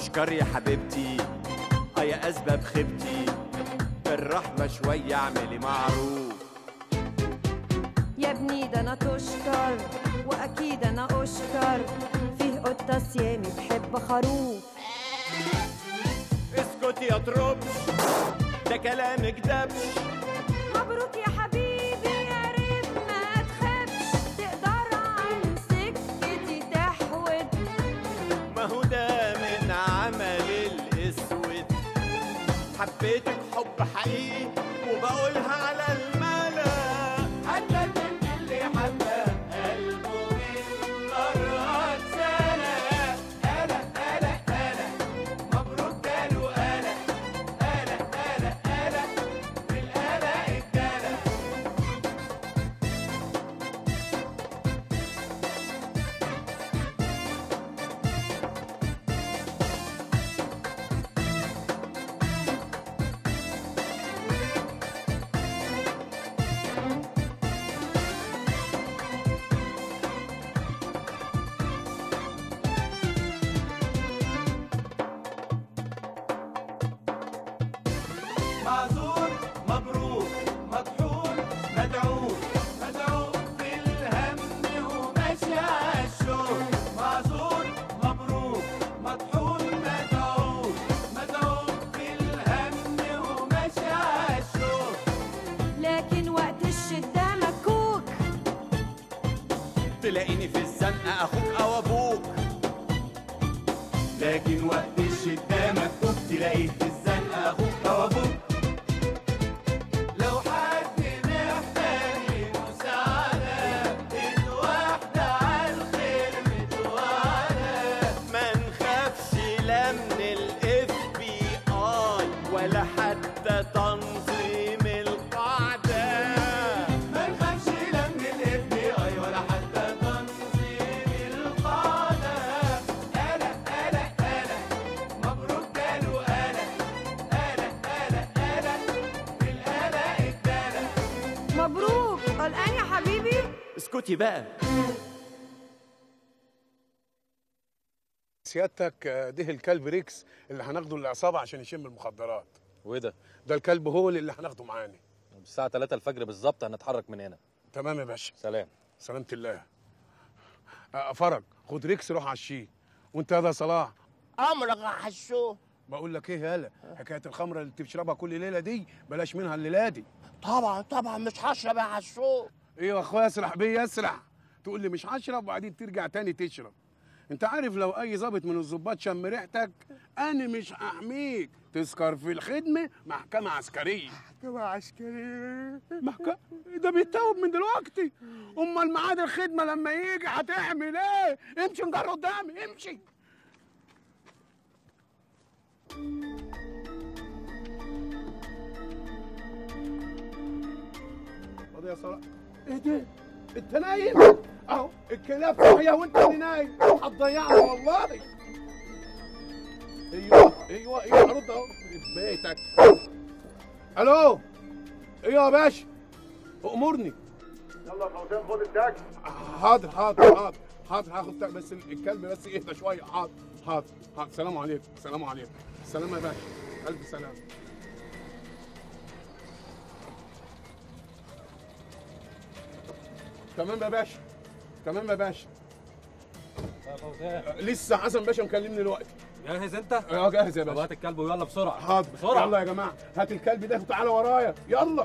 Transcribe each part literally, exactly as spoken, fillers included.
اشكر يا حبيبتي اه يا اسباب خيبتي، بالرحمة شوية اعملي معروف. يا ابني ده انا تشكر واكيد انا اشكر، فيه قطة سيامي بحب خروف. اسكت يا تربش ده كلامك دبش. مبروك يا حبيبي يا ريت ما تخافش، تقدر عن سكتي تحود، ما هو ده من عمل الاسود. حبيتك حب حقيقي وبقولها على الملا، حتى البنت اللي حبه قلبه من مرات سنة. قلق قلق قلق مبروك جاله قلق، قلق قلق قلق بالقلق اتدلق. معذور مبروك مطحون مدعوك، مدعوك في الهم وماشي عالشوق. معذور مبروك مطحون مدعوك، مدعوك في الهم وماشي عالشوق. لكن وقت الشدة مكوك، تلاقيني في الزنقة اخوك او ابوك. لكن وقت الشدة مكتوب تلاقيه في الزنقة اخوك او ابوك. لو حد محتاج مساعدة الواحدة عالخير متوعدة. ما نخافش لا من الاف بي اي ولا حتى تنظيم القاعدة. ما نخافش لا من الاف بي اي ولا حتى تنظيم القاعدة. قلق قلق قلق مبروك جاله قلق، قلق قلق قلق بالقلق اتدلق. مبروك. قلقان يا حبيبي؟ اسكتي بقى. سيادتك آه، ده الكلب ريكس اللي هناخده للعصابه عشان يشم المخدرات. وايه ده؟ ده الكلب هول اللي هناخده معانا. الساعة تلاتة الفجر بالظبط هنتحرك من هنا. تمام يا باشا. سلام. سلامة الله. آه، فرج خد ريكس روح عشيه. وانت يا صلاح امرك يا حشو. بقول لك ايه يالا، حكايه الخمره اللي بتشربها كل ليله دي بلاش منها الليله دي. طبعا طبعا مش هشرب يا حشو. ايه يا اخويا اسرح بيا اسرح، تقول لي مش هشرب وبعدين ترجع تاني تشرب. انت عارف لو اي ظابط من الظباط شم ريحتك انا مش هحميك، تسكر في الخدمه محكمه عسكريه. محكمة عسكرية. محكمه ده بيتوب من دلوقتي. امال ميعاد الخدمه لما يجي هتعمل ايه؟ امشي نجر قدامي امشي. فاضي يا صلاح. ايه ده؟ انت نايم؟ اهو الكلاب صاحيه وانت اللي نايم، هتضيعنا والله. ايوه ايوه ايوه ارد اهو في بيتك. الو ايوه يا باشا امرني. يلا يا فوزان خد التاكسي. حاضر حاضر حاضر حاضر هاخد تاكسي، بس الكلب بس اهدى شويه. حاضر حاضر حاضر. سلام عليكم سلام عليكم. سلام يا باشا الف سلام. تمام يا باشا تمام يا باشا. يا فوزان لسه حسن باشا مكلمني دلوقتي. جاهز انت؟ اه جاهز يا طب باشا. هات الكلب ويلا بسرعة. حاضر بسرعة. يلا يا جماعه هات الكلب ده وتعالى ورايا يلا.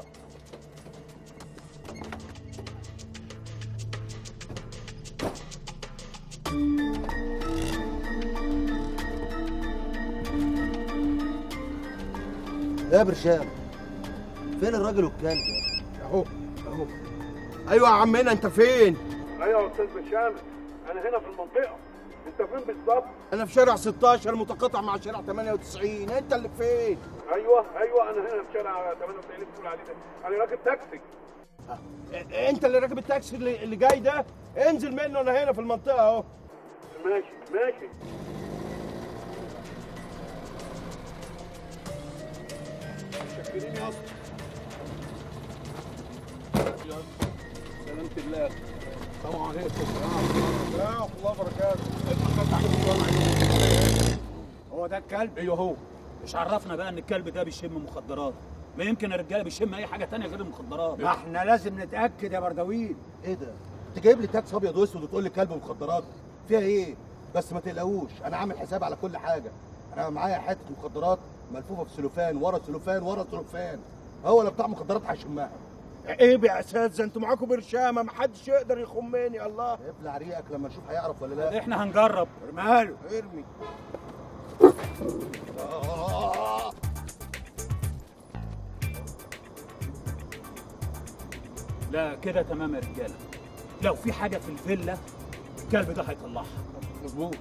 يا برشام فين الراجل والكلب؟ اهو اهو. ايوه يا عمنا انت فين؟ ايوه يا استاذ بشام انا هنا في المنطقه. انت فين بالظبط؟ انا في شارع ستاشر متقاطع مع شارع تمانية وتسعين. انت اللي فين؟ ايوه ايوه انا هنا في شارع تمانية وتسعين اللي بتقول عليه ده. انا راكب تاكسي. انت اللي راكب التاكسي اللي, اللي جاي ده؟ انزل منه انا هنا في المنطقه اهو. ماشي ماشي. متشكرين يا اسطى. سلامة الله. السلام عليكم. ورحمة الله وبركاته. هو ده الكلب؟ ايوه هو. مش عرفنا بقى ان الكلب ده بيشم مخدرات؟ ما يمكن الرجاله بيشم اي حاجه تانية غير المخدرات. ما احنا لازم نتاكد يا بردويل. ايه ده؟ انت جايب لي تاكس ابيض واسود وتقول لي كلب مخدرات؟ فيها ايه؟ بس ما تقلقوش، انا عامل حساب على كل حاجه. انا معايا حته مخدرات ملفوفه في سلوفان ورا سلوفان ورا سلوفان. هو اللي بتاع مخدرات هيشمها. ايه يا اساتذه انتوا معاكم برشامه، محدش يقدر يخمني. الله ابلع ريقك لما نشوف هيعرف ولا لا. احنا هنجرب. ارميها له. ارمي. آه. لا كده تمام يا رجاله. لو في حاجه في الفيلا الكلب ده هيطلعها. مظبوط.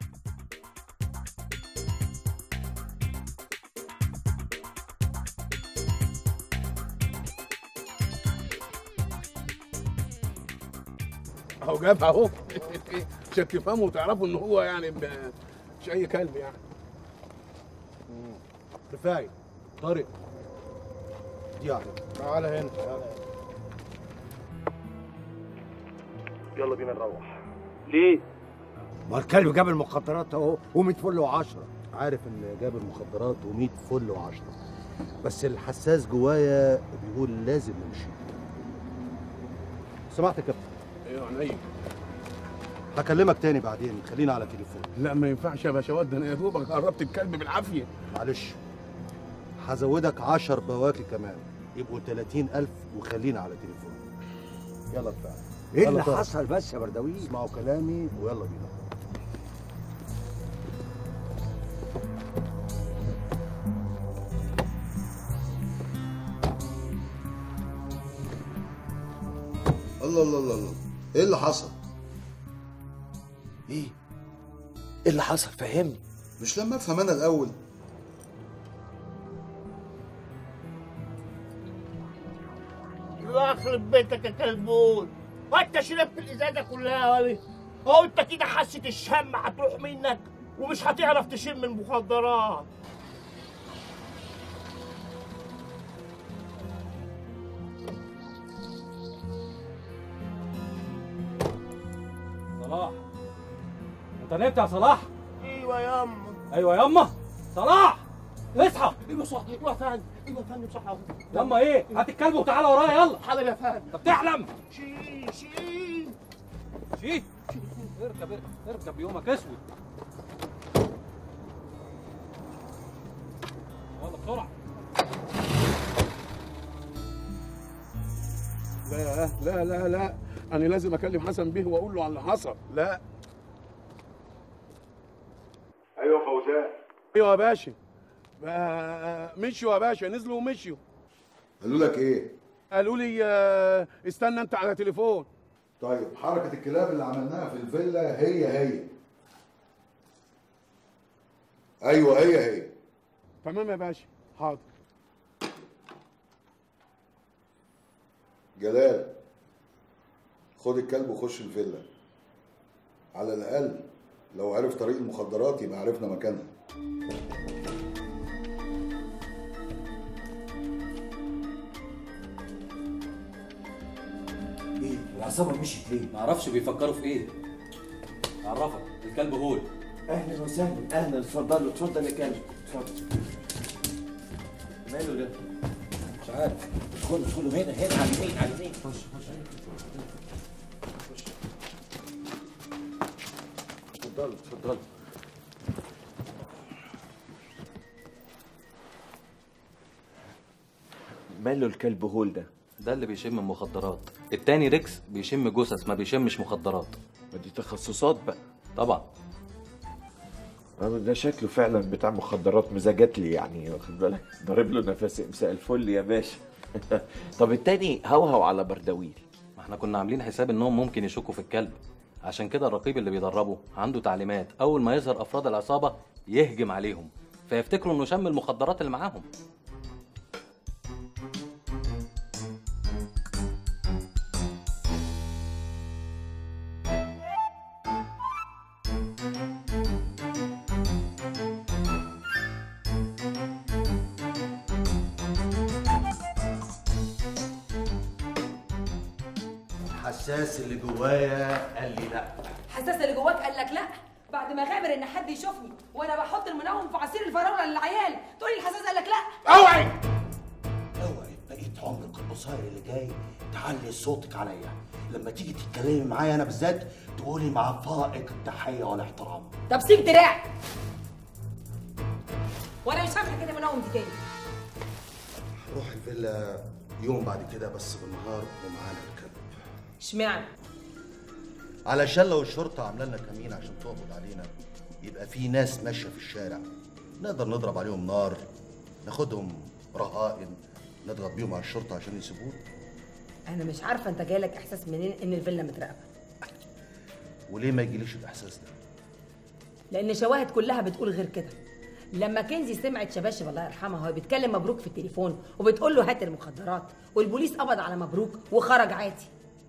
اهو جابها اهو عشان تفهموا وتعرفوا ان هو يعني مش اي كلب يعني. رفاعي طارق دي يعني تعالى هنا تعالى هنا. يلا بينا نروح. ليه؟ ما الكلب جاب المخدرات اهو ومية فل وعشرة. عارف ان جاب المخدرات ومية فل وعشرة، بس الحساس جوايا بيقول لازم نمشي. سمعت يا كابتن؟ ايوه عينيا. هكلمك تاني بعدين، خلينا على تليفون. لا ما ينفعش يا باشوات، ده انا يا دوبك قربت الكلب بالعافيه. معلش هزودك عشر بواكي كمان يبقوا تلاتين ألف وخلينا على تليفون. يلا ادفع. ايه اللي حصل بس يا بردويل؟ اسمعوا كلامي ويلا بينا. الله الله الله الله، ايه اللي حصل؟ ايه؟ ايه اللي حصل؟ فهمني. مش لما افهم انا الاول؟ الله يخرب بيتك يا كلبون، وانت شربت الازازه كلها ولا؟ هو انت كده حاسه الشم هتروح منك ومش هتعرف تشم المخدرات. صلاح، انت نمت يا صلاح؟ ايوه ياما. ايوه ياما. صلاح اصحى. ايوه صح. ايوه يا فندم. ايوه يا فندم صح. ياما ايه؟ هات الكلب وتعالى ورايا يلا. حاضر يا فندم. انت بتحلم. شيل شيل شيل. اركب اركب اركب يومك اسود. يلا بسرعه. لا لا لا لا، انا لازم اكلم حسن بيه واقول له على اللي حصل. لا. ايوه فوزان. ايوه يا باشا. آه، مشيوا يا باشا، نزلوا ومشيوا. قالوا لك ايه؟ قالوا لي آه، استنى انت على تليفون. طيب حركة الكلاب اللي عملناها في الفيلا هي هي. ايوه هي هي. تمام يا باشا، حاضر. جلال، خد الكلب وخش الفيلا. على الاقل لو عرف طريق المخدرات يبقى عرفنا مكانها. ايه العصابه مشيت ليه؟ معرفش بيفكروا في ايه. اعرفك الكلب هول. اهلا وسهلا. اهلا. اتفضلوا اتفضل يا كلب اتفضل. ماله ده؟ مش عارف. ادخلوا ادخلوا هنا هنا على اليمين على اليمين. خش خش خش. اتفضلوا اتفضلوا. ماله الكلب هول ده؟ ده اللي بيشم مخدرات، التاني ريكس بيشم جثث ما بيشمش مخدرات. ما دي تخصصات بقى. طبعا. ده شكله فعلا بتاع مخدرات مزاجات لي يعني، واخد بالك؟ ضارب له نفس. مساء الفل يا باشا. طب التاني هوهو على بردويل. ما احنا كنا عاملين حساب انهم ممكن يشكوا في الكلب، عشان كده الرقيب اللي بيدربه عنده تعليمات اول ما يظهر افراد العصابه يهجم عليهم فيفتكروا انه شم المخدرات اللي معاهم. الحساس اللي جوايا قال لي لا. حساس اللي جواك قال لك لا؟ بعد ما غامر ان حد يشوفني وانا بحط المنوم في عصير الفراوله للعيال تقولي الحساس قال لك لا؟ اوعي اوعي بقيت عمرك القصير اللي جاي تعلي صوتك عليا، لما تيجي تتكلمي معايا انا بالذات تقولي مع فائق التحيه والاحترام. طب سيب دراعي وانا مش هفتح كده منوم دي تاني. روح الفيلا يوم بعد كده بس بالنهار ومعانا الكلب. اشمعنى؟ علشان لو الشرطه عامله لنا كمين عشان تقبض علينا يبقى في ناس ماشيه في الشارع نقدر نضرب عليهم نار، ناخدهم رهائن، نضغط بيهم على الشرطه عشان يسيبونا. انا مش عارفه انت جايلك احساس منين ان الفيلا متراقبه. وليه ما يجيليش الاحساس ده؟ لان شواهد كلها بتقول غير كده. لما كنزي سمعت شباشب الله يرحمها وهي بتكلم مبروك في التليفون وبتقول له هات المخدرات والبوليس قبض على مبروك وخرج عادي.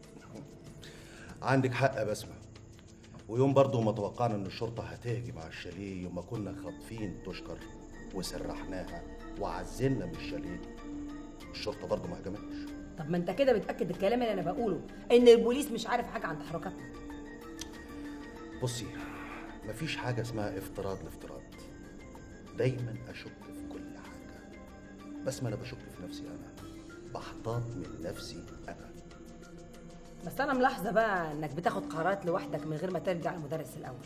عندك حق يا بسمة، ويوم برضه ما توقعنا ان الشرطه هتهجم على الشاليه يوم ما كنا خاطفين تشكر وسرحناها وعزلنا من الشاليه، الشرطه برضه ما هجمتش. طب ما انت كده بتاكد الكلام اللي انا بقوله ان البوليس مش عارف حاجه عن تحركاتنا. بصي مفيش حاجه اسمها افتراض لافتراض، دايما اشك في كل حاجه، بس ما انا بشك في نفسي انا، بحتاط من نفسي انا. بس انا ملاحظه بقى انك بتاخد قرارات لوحدك من غير ما ترجع للمدرس الاول.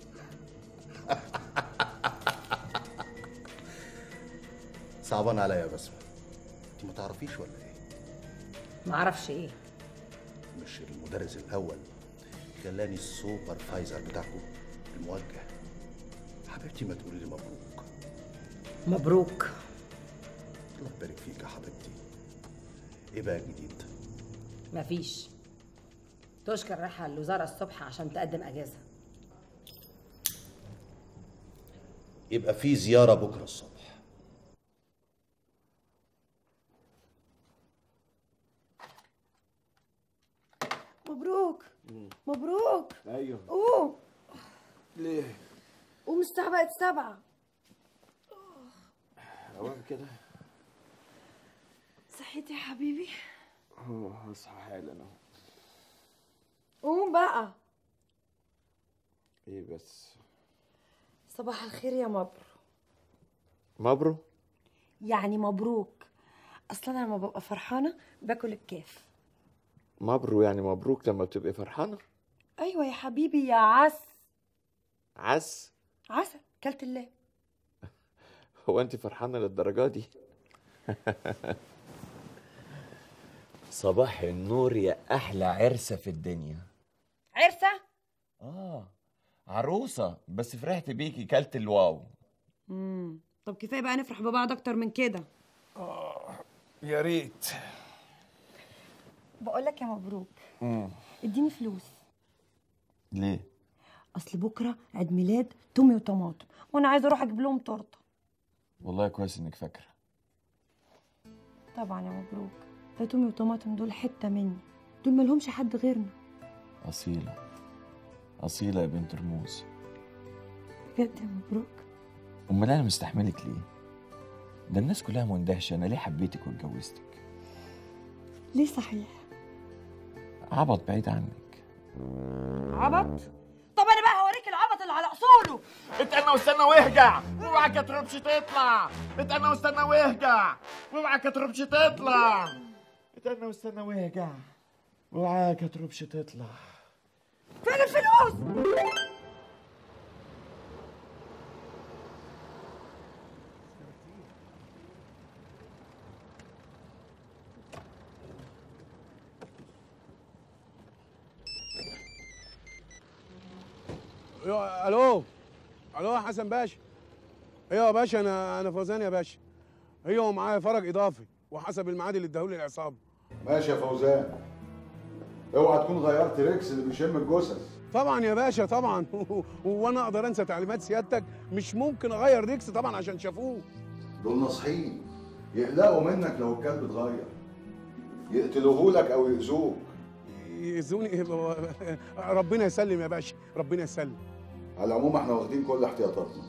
صعبان عليا يا بسمة، انت ما تعرفيش ولا ايه؟ ما اعرفش ايه؟ مش المدرس الاول خلاني السوبرفايزر بتاعكم الموجه؟ حبيبتي ما تقولي لي مبروك. مبروك. الله يبارك فيك يا حبيبتي. ايه بقى جديد؟ مفيش. تشكر رايحه الوزاره الصبح عشان تقدم اجازه. يبقى في زياره بكره الصبح. مبروك. مبروك. ايوه. قوم. ليه؟ قوم الساعة بقت سبعة. اوام كده؟ صحيت يا حبيبي؟ اه هصحى حالا اهو. قوم بقى. ايه بس؟ صباح الخير يا مبرو. مبرو؟ يعني مبروك. اصلا انا لما ببقى فرحانة باكل الكاف. مبرو يعني مبروك لما بتبقي فرحانة؟ ايوه يا حبيبي يا عس. عس؟ عسل كلت الله. هو انت فرحانة للدرجة دي؟ صباح النور يا احلى عرسة في الدنيا. عرسة؟ اه عروسة، بس فرحت بيكي كلت الواو. امم طب كفايه بقى نفرح ببعض اكتر من كده. اه يا ريت. بقول لك يا مبروك، امم اديني فلوس. ليه؟ اصل بكره عيد ميلاد تومي وطماطم وانا عايزه اروح اجيب لهم تورته. والله كويس انك فاكره. طبعا يا مبروك، ده تومي وطماطم دول حته مني، دول مالهمش حد غيرنا. اصيله اصيله يا بنت رموز. بجد يا مبروك. امال انا مستحملك ليه؟ ده الناس كلها مندهشه انا ليه حبيتك واتجوزتك. ليه صحيح؟ عبط بعيد عنك. عبط؟ طب انا بقى هوريك العبط اللي على اصوله. اتقنى واستنى واهجع، واوعى كتربش تطلع. اتقنى واستنى واهجع، واوعى كتربش تطلع. اتقنى واستنى واهجع، واوعى كتربش تطلع. فين الفلوس؟ الو الو يا حسن باشا. ايوه يا باشا، انا انا فوزان يا باشا. ايوه معايا فرج اضافي وحسب الميعاد اللي اداهولي العصابه. ماشي يا فوزان، اوعى تكون غيرت ريكس اللي بيشم الجثث. طبعا يا باشا طبعا. وانا اقدر انسى تعليمات سيادتك؟ مش ممكن اغير ريكس طبعا عشان شافوه. دول ناصحين يقلقوا منك لو الكلب اتغير، يقتلوهولك او يأذوك. يأذوني؟ ربنا يسلم يا باشا، ربنا يسلم. على العموم احنا واخدين كل احتياطاتنا.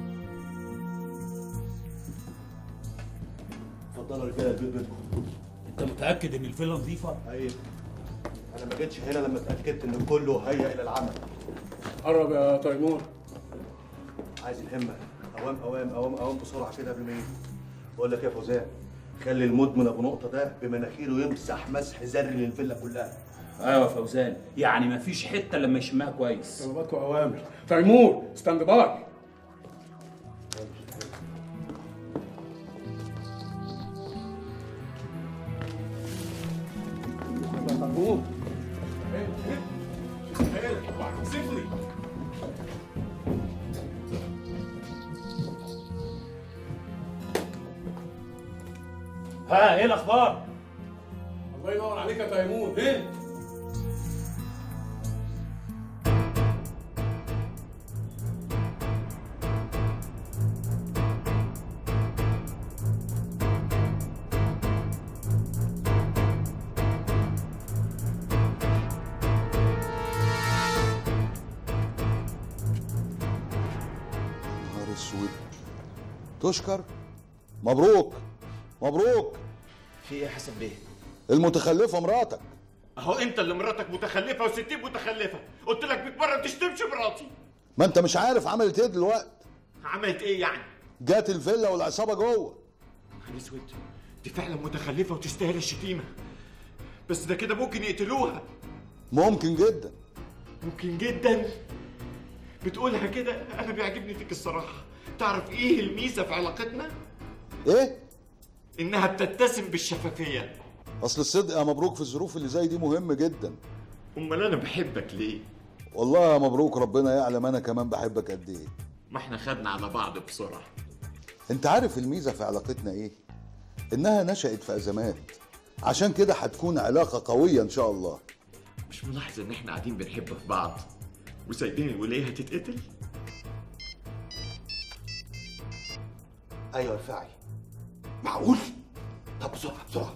اتفضلوا يا رجاله البيت بيتكم. انت متاكد ان الفيلا نظيفه؟ ايوه، انا ما جيتش هنا لما اتاكدت ان كله هيا الى العمل. قرب يا تيمور. عايز الهمه، اوام اوام اوام اوام بسرعه كده قبل ما يجي. بقول لك يا فوزان، خلي المدمن ابو نقطه ده بمناخيره يمسح مسح ذري للفيلا كلها. ايوه يا فوزان، يعني مفيش حته لما يشمها كويس. طلباتكم اوامر. تيمور ستاند باي. تيمور سيبني. ها ايه الاخبار؟ الله ينور عليك يا تيمور. ايه؟ نهار اسود. تشكر. مبروك مبروك. في ايه يا حسن بيه؟ المتخلفه مراتك. اهو انت اللي مراتك متخلفه وستين متخلفه، قلت لك مية مره ما تشتمش مراتي. ما انت مش عارف عملت ايه دلوقتي؟ عملت ايه يعني؟ جات الفيلا والعصابه جوه. نهار اسود، دي فعلا متخلفه وتستاهل الشتيمه، بس ده كده ممكن يقتلوها. ممكن جدا. ممكن جدا؟ بتقولها كده انا بيعجبني فيك الصراحه. تعرف ايه الميزه في علاقتنا؟ ايه؟ انها بتتسم بالشفافيه. اصل الصدق يا مبروك في الظروف اللي زي دي مهم جدا. امال انا بحبك ليه؟ والله يا مبروك ربنا يعلم انا كمان بحبك قد ايه. ما احنا خدنا على بعض بسرعه. انت عارف الميزه في علاقتنا ايه؟ انها نشأت في ازمات، عشان كده هتكون علاقه قويه ان شاء الله. مش ملاحظ ان احنا قاعدين بنحب في بعض وسايبين الوليه هتتقتل؟ ايوه رفاعي. معقول؟ طب بسرعه بسرعه.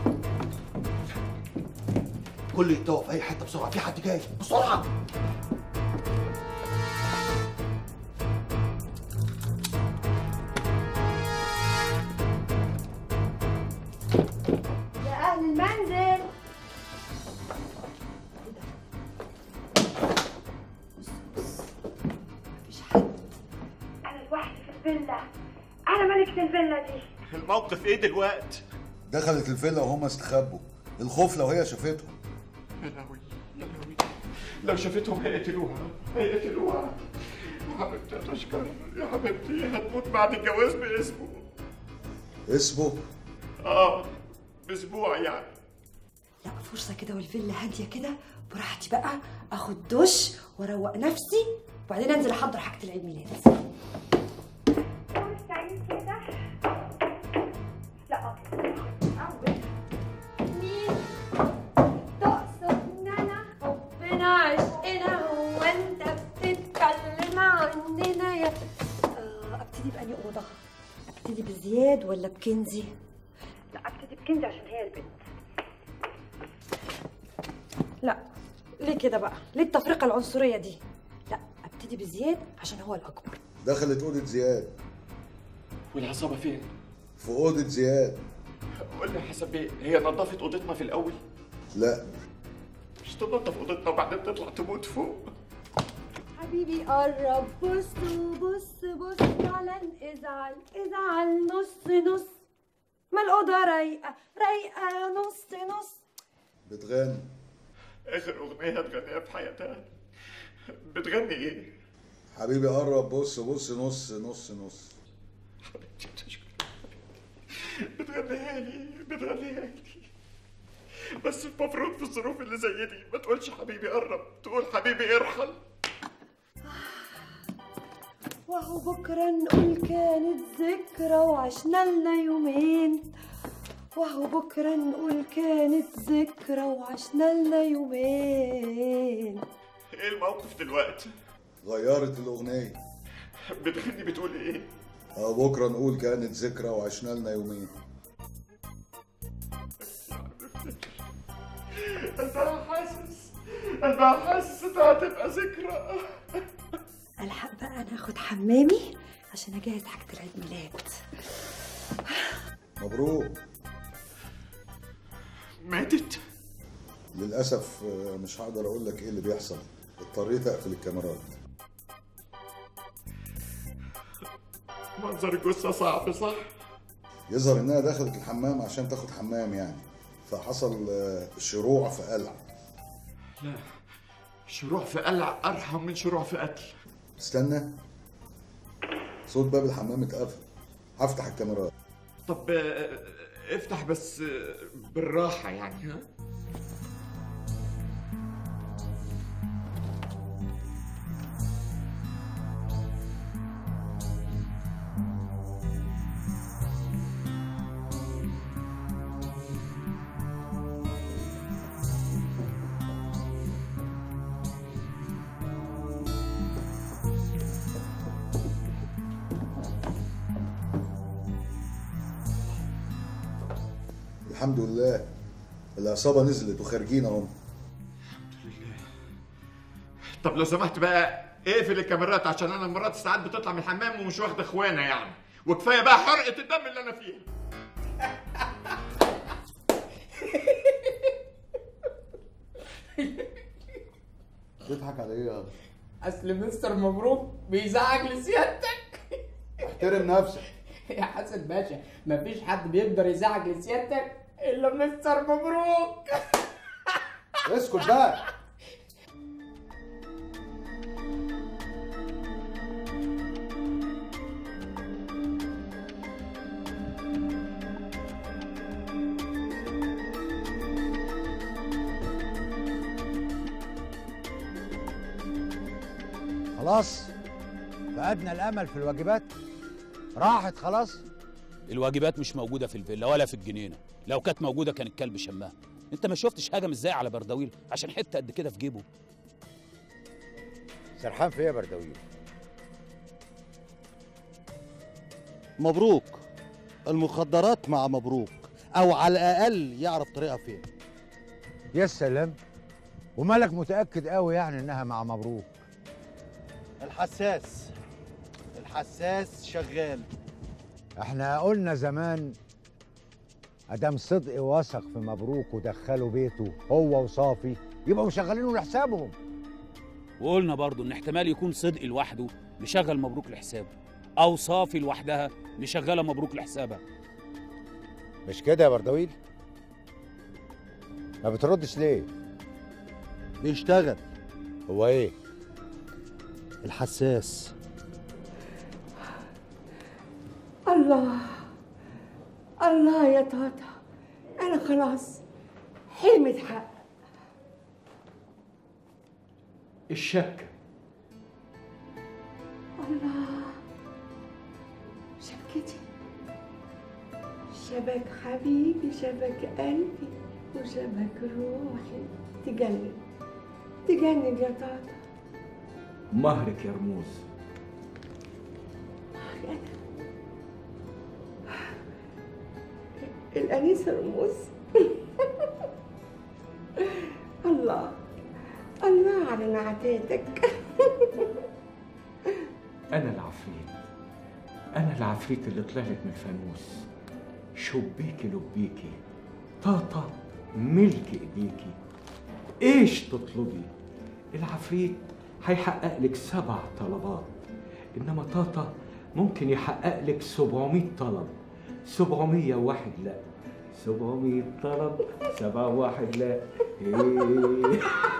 كله يتوه في اي حته بسرعه، في حد جاي بسرعه. يا اهل المنزل. انا لوحدي في الفيلا، انا ملكة الفيلا دي. الموقف ايه دلوقتي؟ دخلت الفيلا وهم استخبوا، الخوف لو هي شافتهم. يا لهوي يا لهوي، لو شافتهم هيقتلوها هيقتلوها. يا حبيبتي يا تشكر، يا حبيبتي هتموت بعد الجواز باسبوع. اسمه؟ اه باسبوع يعني. لا فرصة كده والفيلا هادية كده براحتي بقى، اخد دش واروق نفسي وبعدين انزل احضر حاجة العيد ميلاد. مستعين كده؟ لا اول مين تقصد ان انا حبنا عشقنا هو انت بتتكلم عننا يا آه، ابتدي بأني اوضه؟ ابتدي بزياد ولا بكنزي؟ لا ابتدي بكنزي عشان هي البنت. لا ليه كده بقى؟ ليه التفرقه العنصريه دي؟ لا ابتدي بزياد عشان هو الاكبر. دخلت اوضه زياد. والعصابه فين؟ في اوضه زياد. قول لي يا حسن بيه، هي نظفت اوضتنا في الاول؟ لا مش تنظف اوضتنا وبعدين تطلع تموت فوق؟ حبيبي قرب بص بص بص فعلا ازعل ازعل نص نص، ما الأوضة رايقة رايقة نص نص. بتغني. آخر أغنية هتغنيها في حياتها. بتغني إيه؟ حبيبي قرب بص بص نص نص نص. حبيبتي بتشكر. بتغنيها لي بتغنيها لي. بس المفروض في الظروف اللي زي دي ما تقولش حبيبي قرب، تقول حبيبي ارحل. وهو بكرة نقول كانت ذكرى وعشنا لنا يومين، وهو بكرة نقول كانت ذكرى وعشنا لنا يومين. ايه الموقف دلوقتي؟ غيرت الأغنية. بتغني بتقول ايه؟ اه بكرة نقول كانت ذكرى وعشنا لنا يومين. أنا حاسس أنا حاسس إنها هتبقى ذكرى. الحق بقى انا اخد حمامي عشان اجهز حاجة العيد ميلاد. مبروك. ماتت؟ للاسف مش هقدر اقول لك ايه اللي بيحصل، اضطريت اقفل الكاميرات. منظر الجثه صعب صح؟ يظهر انها دخلت الحمام عشان تاخد حمام يعني، فحصل شروع في قلع. لا، شروع في قلع ارحم من شروع في قتل. استنى، صوت باب الحمام اتقفل، هفتح الكاميرات. طب افتح بس بالراحه يعني. ها الحمد لله العصابة نزلت وخارجين اهم. الحمد لله. طب لو سمحت بقى اقفل الكاميرات عشان انا مرات ساعات بتطلع من الحمام ومش واخده اخوانا يعني، وكفايه بقى حرقه الدم اللي انا فيها. بتضحك على ايه يا اصل مستر مبروك بيزعج لسيادتك. احترم نفسك يا حسن باشا، مفيش حد بيقدر يزعج لسيادتك الا مستر مبروك. اسكت بقى. خلاص فقدنا الامل في الواجبات، راحت خلاص. الواجبات مش موجوده في الفيلا ولا في الجنينه، لو كانت موجوده كان الكلب شمها. انت ما شفتش هجم ازاي على بردويل عشان حته قد كده في جيبه؟ سرحان في ايه يا بردويل؟ مبروك، المخدرات مع مبروك، او على الاقل يعرف طريقها فين. يا سلام، ومالك متاكد قوي يعني انها مع مبروك؟ الحساس الحساس شغال. احنا قلنا زمان ادام صدقي وثق في مبروك ودخله بيته هو وصافي يبقوا مشغلينه لحسابهم. وقلنا برضو ان احتمال يكون صدقي لوحده مشغل مبروك لحسابه، او صافي لوحدها مشغله مبروك لحسابها. مش كده يا بردويل؟ ما بتردش ليه؟ بيشتغل. هو ايه؟ الحساس. الله الله يا طاطا، انا خلاص حلمي اتحقق. الشك. الله، شبكتي، شبك حبيبي، شبك قلبي وشبك روحي. تجنن تجنن يا طاطا. مهرك يا رموز. أنا الأنيسة رموز. الله الله على نعتاتك. أنا العفريت، أنا العفريت اللي طلع لك من الفانوس. شبيكي لبيكي، طاطا ملك إيديكي. إيش تطلبي؟ العفريت هيحقق لك سبع طلبات، إنما طاطا ممكن يحقق لك سبعمية طلب. سبعمية واحد لا، سبعمية طلب، سبعة واحد لا. إيه.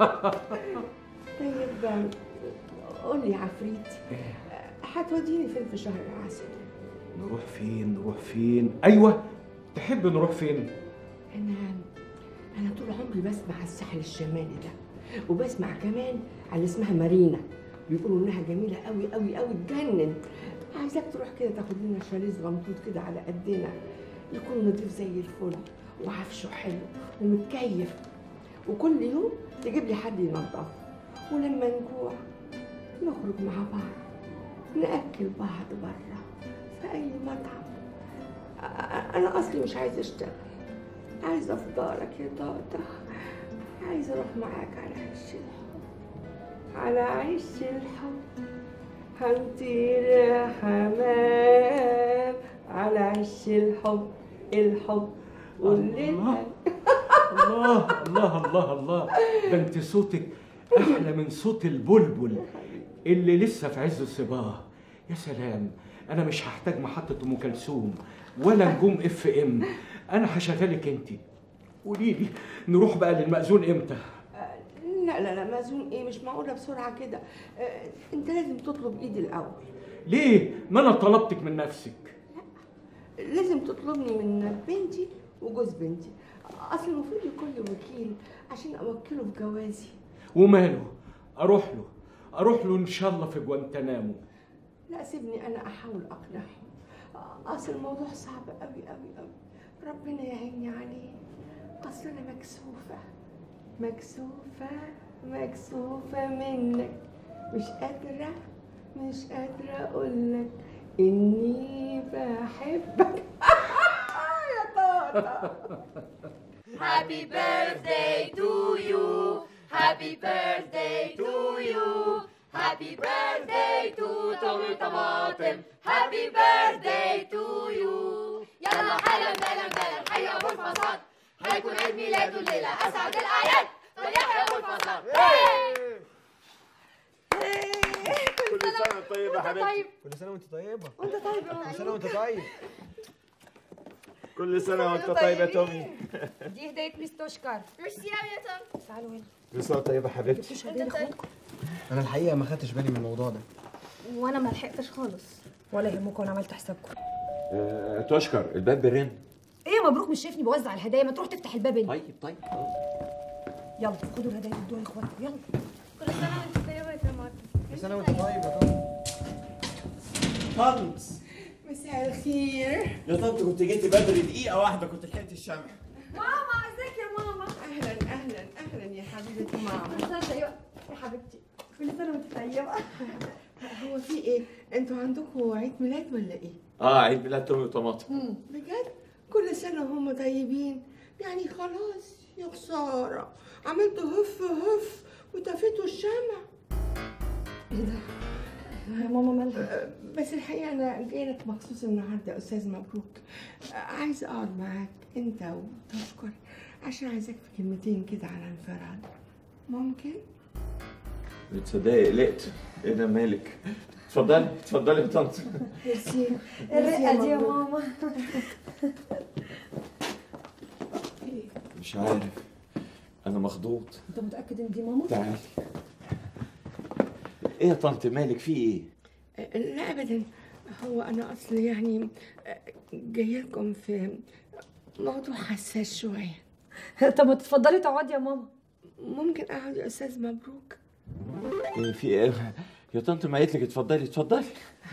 طيب قول لي يا عفريت، هتوديني فين في شهر العسل؟ نروح فين نروح فين؟ أيوة، تحب نروح فين؟ أنا أنا طول عمري بسمع على الساحل الشمالي ده، وبسمع كمان على اسمها مارينا، بيقولوا إنها جميلة قوي قوي قوي تجنن. عايزاك تروح كده تاخد لنا شاليه صغنطوط كده على قدنا، يكون نضيف زي الفل وعفشه حلو ومتكيف، وكل يوم تجيب لي حد ينضفه، ولما نجوع نخرج مع بعض ناكل بعض بره في اي مطعم. انا اصلي مش عايزه اشتغل، عايزه افضلك يا طاطا، عايزه اروح معاك على عش الحب، على عش الحب هنطير يا حمام على عش الحب، الحب والليل. الله الله الله الله، ده انت صوتك احلى من صوت البلبل اللي لسه في عز الصباح. يا سلام، انا مش هحتاج محطه ام كلثوم ولا نجوم اف ام، انا هشغلك انت. قولي لي نروح بقى للمأذون امتى؟ لا لا لا مأذون ايه؟ مش معقوله بسرعه كده. آه، انت لازم تطلب ايدي الاول. ليه؟ ما انا طلبتك من نفسك. لا، لازم تطلبني من بنتي وجوز بنتي. اصل المفروض يكون لي وكيل عشان اوكله في جوازي. وماله؟ اروح له اروح له ان شاء الله في جوانتنامو. لا سيبني انا احاول اقنعهم. اصل الموضوع صعب قوي قوي قوي، ربنا يعيني عليه. اصل انا مكسوفه مكسوفه مكسوفه منك، مش قادره مش قادره اقول لك اني بحبك. يا طاطا. Happy birthday to you. Happy birthday to you. Happy birthday to تومي طماطم. Happy birthday to you. يلا حالا بالا بالا حي ابو الفصاد، هيكون عيد ميلاده الليله اسعد الاعياد، فليحيى ابو الفصاد. كل سنه وانت طيب يا حبيبتي. كل سنه وانت طيبه. وانت طيب يا كل سنه وانت طيب. كل سنه وانت طيب يا تومي. دي هديه ميس توشكر. ميرسي قوي يا طنط. تعالوا هنا. كل سنه وانت طيبه يا حبيبتي. انت طيب. انا الحقيقه ما خدتش بالي من الموضوع ده. وانا ما لحقتش خالص. ولا يهمكم، انا عملت حسابكم. أه تشكر، الباب بيرن. ايه يا مبروك، مش شايفني بوزع الهدايا؟ ما تروح تفتح الباب انت. طيب طيب يلا خدوا الهدايا ادوها لاخواتكم، يلا. كل سنه وانت طيبه يا طماطم. كل سنه وانت طيب يا طنط. طنط مساء الخير يا طنط، كنت جيتي بدري دقيقه واحده كنت لحقت الشمع. ماما ازيك يا ماما؟ اهلا اهلا اهلا يا حبيبه ماما. كل سنه طيبه يا حبيبتي. كل سنه وانت طيبه. هو في ايه؟ انتوا عندكم عيد ميلاد ولا ايه؟ اه عيد ميلاد تومي وطماطم. بجد؟ كل سنه هم طيبين. يعني خلاص يا خساره، عملتوا هف هف وطفيتوا الشمع. ايه ده؟ يا ماما مالها؟ بس الحقيقه انا جايه لك مخصوص النهارده يا استاذ مبروك. عايزه اقعد معاك انت وتشكر، عشان عايزاك في كلمتين كده على انفراد. ممكن؟ تصدقي قلقت. ايه ده مالك؟ اتفضلي اتفضلي يا طنط. ميرسي. الرقه دي يا ماما. مش عارف، انا مخضوض. انت متاكد ان دي ماما؟ تعالي. ايه يا طنط مالك، في ايه؟ لا ابدا، هو انا اصلي يعني جايه لكم في موضوع حساس شويه. طب ما تتفضلي تقعدي يا ماما. ممكن اقعد يا استاذ مبروك؟ ايه في ايه يا طنط؟ ما قالت لك اتفضلي اتفضلي.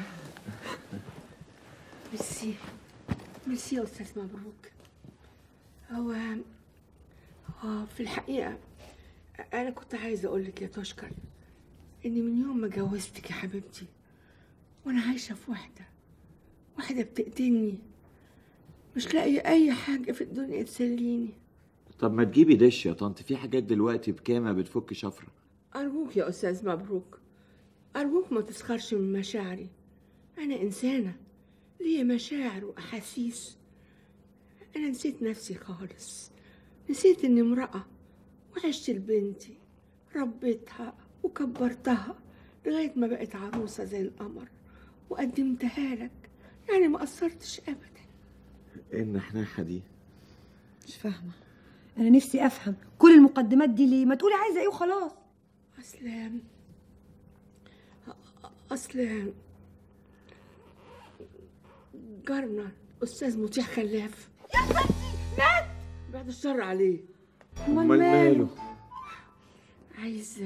ميرسي ميرسي يا استاذ مبروك. هو هو في الحقيقه انا كنت عايزه اقول لك يا تشكر اني من يوم ما جوزتك يا حبيبتي وانا عايشه في وحده واحده بتقتلني، مش لاقيه اي حاجه في الدنيا تسليني. طب ما تجيبي دش يا طنط، في حاجات دلوقتي بكامه بتفك شفره. ارجوك يا استاذ مبروك، ارجوك ما تسخرش من مشاعري. انا انسانه ليا مشاعر واحاسيس. انا نسيت نفسي خالص، نسيت اني امراه وعشت لبنتي، ربيتها وكبرتها لغايه ما بقت عروسه زي القمر وقدمتها لك. يعني ما قصرتش ابدا. ايه النحناحه دي؟ مش فاهمه. انا نفسي افهم كل المقدمات دي ليه؟ ما تقولي عايزه ايه وخلاص. اصل اصل جارنا استاذ مطيع خلاف. يا ستي مات. بعد الشر عليه. امال ماله؟ عايز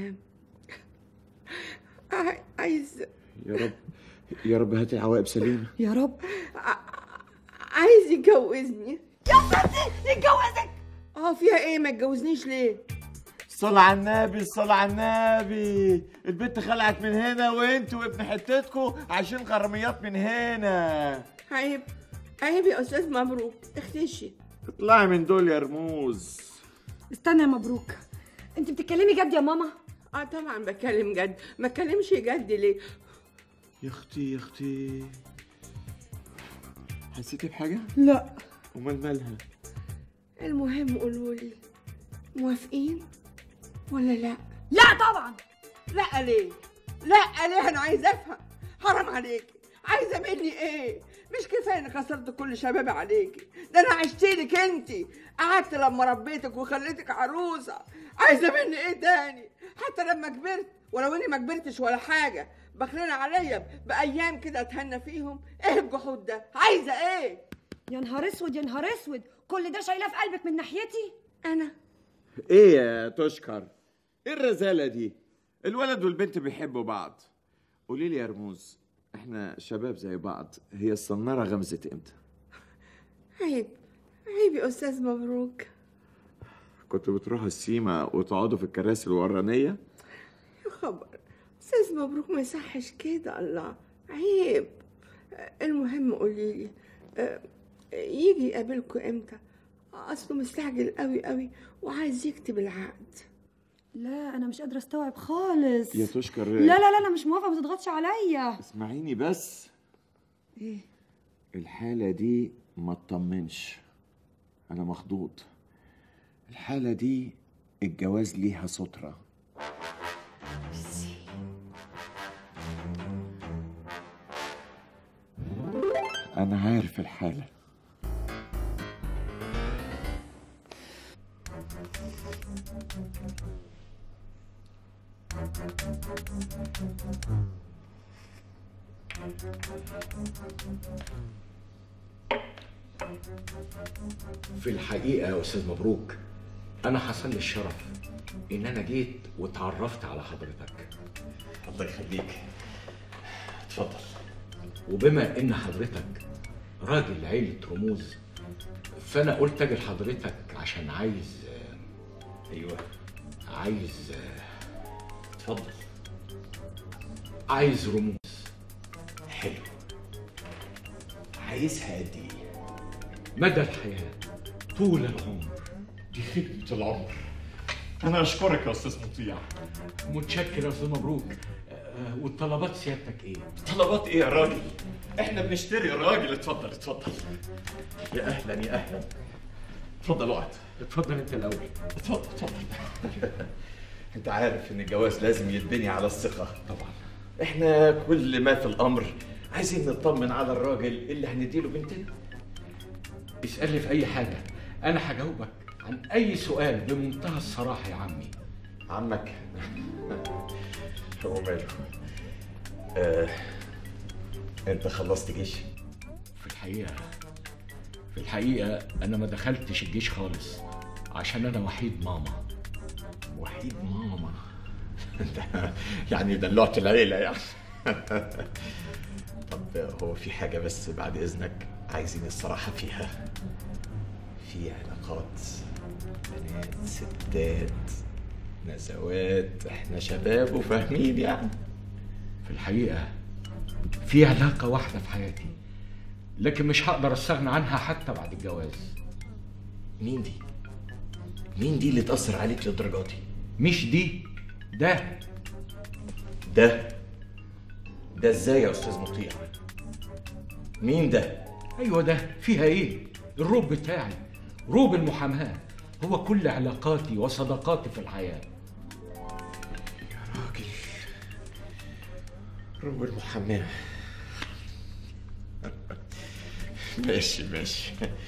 عايز يا رب يا رب هاتي العواقب سليمه يا رب. عايز يتجوزني. يا ستي يتجوزك؟ اه فيها ايه؟ ما اتجوزنيش ليه؟ الصلاة على النبي الصلاة على النبي. البنت خلعت من هنا وانتوا وابن حتتكوا عايشين غراميات من هنا. عيب عيب يا استاذ مبروك، اختشي. اطلعي من دول يا رموز. استنى يا مبروك، انت بتتكلمي جد يا ماما؟ اه طبعا بتكلم جد، ما اتكلمش جد ليه؟ يا اختي يا اختي، حسيتي بحاجة؟ لا. امال مالها؟ المهم قولوا لي موافقين ولا لا؟ لا طبعا. لا ليه؟ لا ليه؟ انا عايزه افهم. حرام عليكي، عايزه مني ايه؟ مش كفايه اني خسرت كل شبابي عليكي، ده انا عشتلك انتي، قعدت لما ربيتك وخليتك عروسه. عايزه مني ايه تاني؟ حتى لما كبرت، ولو اني ما كبرتش ولا حاجه، بخلين عليا بايام كده اتهنى فيهم. ايه الجحود ده؟ عايزه ايه؟ يا نهار اسود يا نهار اسود، كل ده شايلاه في قلبك من ناحيتي انا؟ ايه يا تشكر؟ ايه الرزاله دي؟ الولد والبنت بيحبوا بعض. قولي لي يا رموز، احنا شباب زي بعض، هي الصناره غمزت امتى؟ عيب عيب يا استاذ مبروك. كنتوا بتروحوا السيما وتقعدوا في الكراسي الورانيه؟ يا خبر، استاذ مبروك ما يصحش كده، الله عيب. المهم قولي لي، يجي يقابلكوا امتى؟ اصله مستعجل قوي قوي وعايز يكتب العقد. لا انا مش قادره استوعب خالص يا تشكر. لا لا لا انا مش موافقه، ما تضغطش عليا. اسمعيني بس. ايه الحاله دي ما تطمنش، انا مخضوض. الحاله دي الجواز ليها ستره. انا عارف الحاله. في الحقيقة يا أستاذ مبروك، أنا حصل لي الشرف إن أنا جيت واتعرفت على حضرتك. الله يخليك، اتفضل. وبما إن حضرتك راجل عيلة رموز، فأنا قلت أجي لحضرتك عشان عايز. أيوه عايز. اتفضل. عايز رموز. حلو. عايزها قد ايه؟ مدى الحياة، طول العمر. دي خدمة العمر. أنا أشكرك يا أستاذ مطيع. متشكر يا أستاذ مبروك. أه والطلبات سيادتك إيه؟ طلبات إيه يا راجل؟ إحنا بنشتري يا راجل. اتفضل اتفضل. يا أهلا يا أهلا. اتفضل اقعد. اتفضل أنت الأول. اتفضل اتفضل. أنت عارف إن الجواز لازم يتبني على الثقة. طبعا. إحنا كل ما في الأمر عايزين نطمن على الراجل اللي هنديله بنتنا. اسألني في أي حاجة، أنا هجاوبك عن أي سؤال بمنتهى الصراحة يا عمي. عمك؟ هو ماله؟ آه، أنت خلصت جيش؟ في الحقيقة في الحقيقة أنا ما دخلتش الجيش خالص عشان أنا وحيد ماما. وحيد ماما؟ يعني دلوعت العيلة يعني. طب هو في حاجة بس بعد إذنك عايزين الصراحة فيها. في علاقات بنات ستات نزوات، احنا شباب وفاهمين يعني. في الحقيقة في علاقة واحدة في حياتي، لكن مش هقدر استغنى عنها حتى بعد الجواز. مين دي؟ مين دي اللي تأثر عليك للدرجة دي؟ مش دي، ده ده ده ازاي يا أستاذ مطيع؟ مين ده؟ أيوة ده، فيها إيه؟ الروب بتاعي، روب المحاماة، هو كل علاقاتي وصداقاتي في الحياة. يا راجل، روب المحاماة. ماشي ماشي.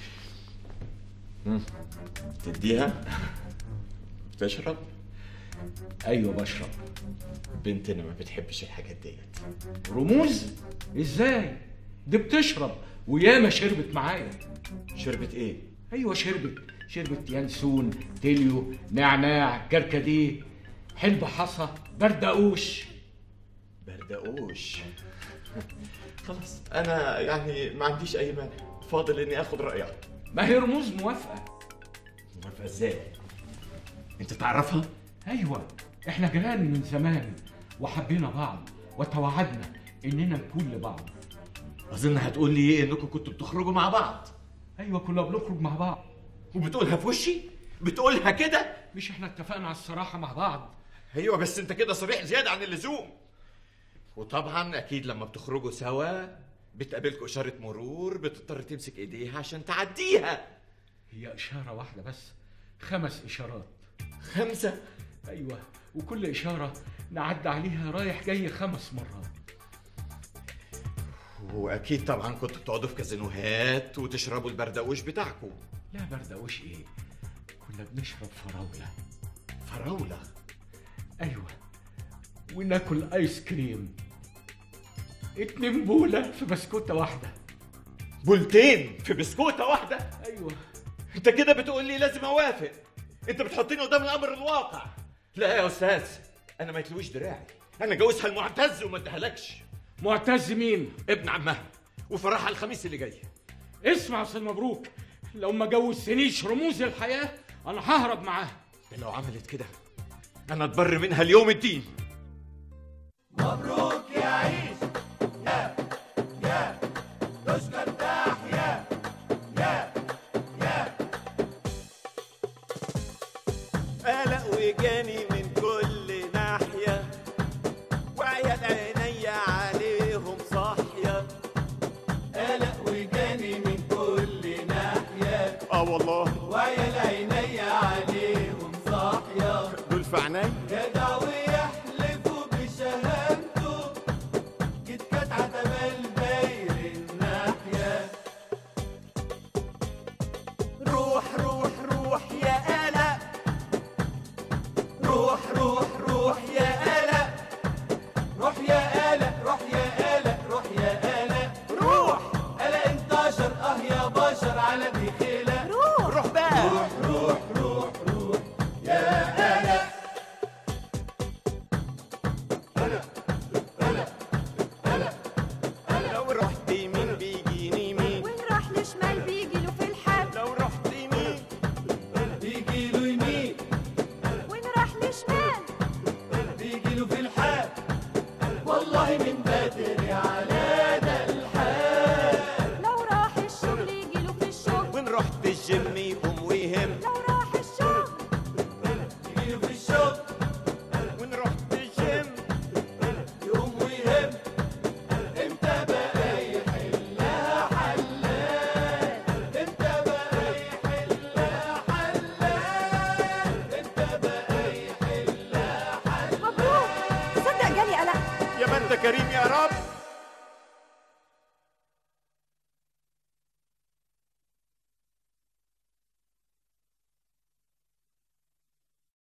تديها؟ بتشرب؟ أيوة بشرب. بنتنا ما بتحبش الحاجات ديت. رموز؟ إزاي؟ دي بتشرب وياما شربت معايا. شربت ايه؟ ايوه شربت شربت ينسون، تليو، نعناع، كركديه، حلب حصى، بردقوش. بردقوش. خلاص انا يعني ما عنديش اي مانع، فاضل اني اخد رايها. ما هي رموز موافقه. موافقه ازاي؟ انت تعرفها؟ ايوه احنا جيران من زمان وحبينا بعض وتوعدنا اننا نكون لبعض. اظن هتقول لي ايه انكم كنتوا بتخرجوا مع بعض. ايوه كنا بنخرج مع بعض. وبتقولها في وشي؟ بتقولها كده؟ مش احنا اتفقنا على الصراحه مع بعض؟ ايوه بس انت كده صريح زياده عن اللزوم. وطبعا اكيد لما بتخرجوا سوا بتقابلكوا اشاره مرور بتضطر تمسك ايديها عشان تعديها. هي اشاره واحده بس، خمس اشارات. خمسة؟ أيوة، وكل إشارة نعدي عليها رايح جاي خمس مرات. واكيد طبعا كنتوا بتقعدوا في كازينوهات وتشربوا البردقوش بتاعكم. لا بردقوش ايه، كنا بنشرب فراولة. فراولة؟ ايوه، وناكل ايس كريم. اتنين بولة في بسكوتة واحدة. بولتين في بسكوتة واحدة؟ ايوه. انت كده بتقول لي لازم اوافق، انت بتحطيني قدام الامر الواقع. لا يا استاذ، انا ما يتلويش دراعي، انا جوزها المعتز وما اديهالكش. معتز مين؟ ابن عمها، وفرحها الخميس اللي جاي. اسمع يا استاذ مبروك، لو ما جوزتنيش رموز الحياة انا ههرب معاها. ده لو عملت كده انا اتبر منها اليوم الدين. مبروك يا عيش يا يا تشكر تحيا يا يا قلق وجاني من كل ناحية، وعيال عينيا عليهم صاحية. قلق وجاني من كل ناحية، اه والله، وعيال عينيا عليهم صاحية. دول في عيني جدع ويحلفوا بشهادته، جيت كانت عتبال باير الناحية. روح روح روح يا قلق، روح روح روح يا قلق، روح يا قلق، روح يا قلق، روح يا قلق، روح قلق انتشر اه يا بشر على دي خيلة. روح روح بقى، روح روح روح روح يا قلق. قلق قلق قلق قلق. لو رحت يمين بيجيني يمين، وين راح لشمال بيجيله في الحال. لو رحت يمين بيجيله يمين، وين راح لشمال بيجيله في الحال. والله من بدري على ده الحال. لو راح الشغل يجيله في الشغل، وين رحت الجيم يقوم ويهم. لو راح الشغل يجيله في الشغل، وين رحت الجيم يقوم ويهم. امتى بقى يحلها حلال، امتى بقى يحلها حلال، امتى بقى يحلها حلال. مبروك، تصدق جالي قلق. يا ما انت كريم يا رب.